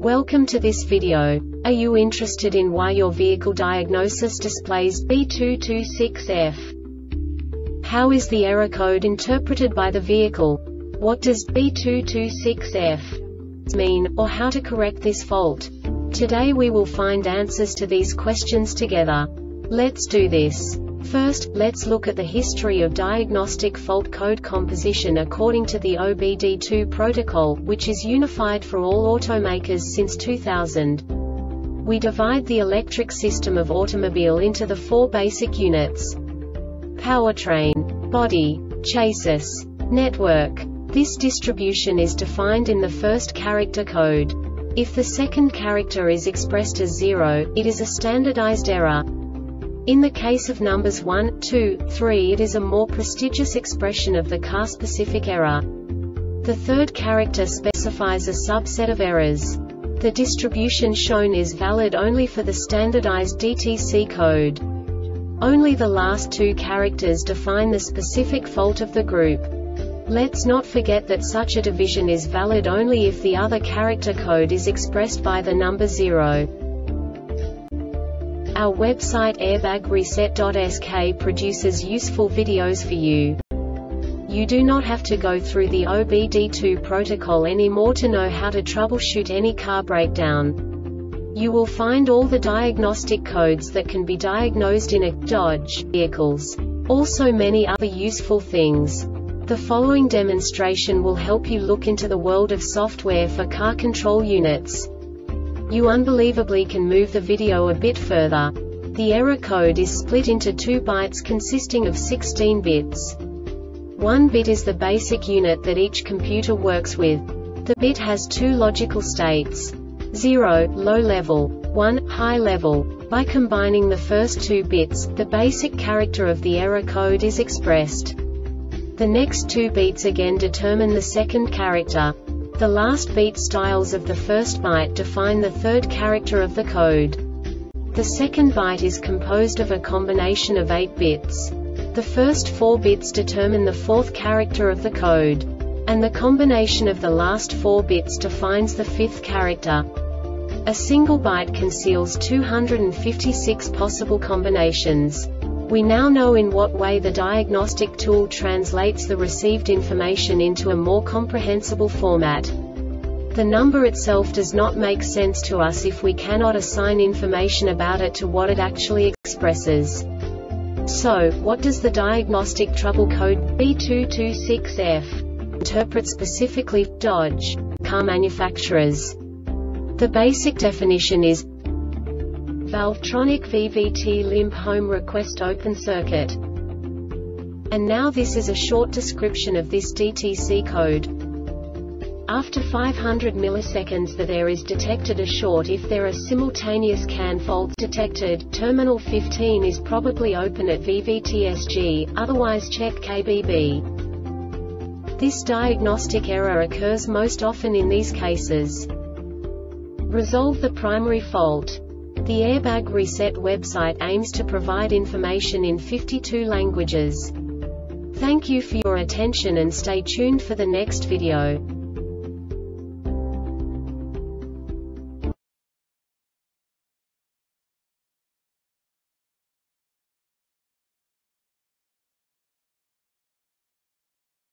Welcome to this video. Are you interested in why your vehicle diagnosis displays B226F? How is the error code interpreted by the vehicle? What does B226F mean, or how to correct this fault? Today we will find answers to these questions together. Let's do this. First, let's look at the history of diagnostic fault code composition according to the OBD2 protocol, which is unified for all automakers since 2000. We divide the electric system of automobile into the four basic units: powertrain, body, chassis, network. This distribution is defined in the first character code. If the second character is expressed as 0, it is a standardized error. In the case of numbers 1, 2, 3, it is a more prestigious expression of the car-specific error. The third character specifies a subset of errors. The distribution shown is valid only for the standardized DTC code. Only the last two characters define the specific fault of the group. Let's not forget that such a division is valid only if the other character code is expressed by the number 0. Our website airbagreset.sk produces useful videos for you. You do not have to go through the OBD2 protocol anymore to know how to troubleshoot any car breakdown. You will find all the diagnostic codes that can be diagnosed in a Dodge vehicles. Also many other useful things. The following demonstration will help you look into the world of software for car control units. You unbelievably can move the video a bit further. The error code is split into 2 bytes consisting of 16 bits. 1 bit is the basic unit that each computer works with. The bit has 2 logical states: 0, low level, 1, high level. By combining the first 2 bits, the basic character of the error code is expressed. The next 2 beats again determine the second character. The last beat styles of the first byte define the third character of the code. The second byte is composed of a combination of 8 bits. The first 4 bits determine the fourth character of the code. And the combination of the last 4 bits defines the fifth character. A single byte conceals 256 possible combinations. We now know in what way the diagnostic tool translates the received information into a more comprehensible format. The number itself does not make sense to us if we cannot assign information about it to what it actually expresses. So, what does the diagnostic trouble code B226F interpret specifically for Dodge car manufacturers? The basic definition is Valvetronic VVT limp home request open circuit. And now this is a short description of this DTC code. After 500 milliseconds there is detected a short. If there are simultaneous CAN faults detected, terminal 15 is probably open at VVTSG, otherwise check KBB. This diagnostic error occurs most often in these cases. Resolve the primary fault. The Airbag Reset website aims to provide information in 52 languages. Thank you for your attention and stay tuned for the next video.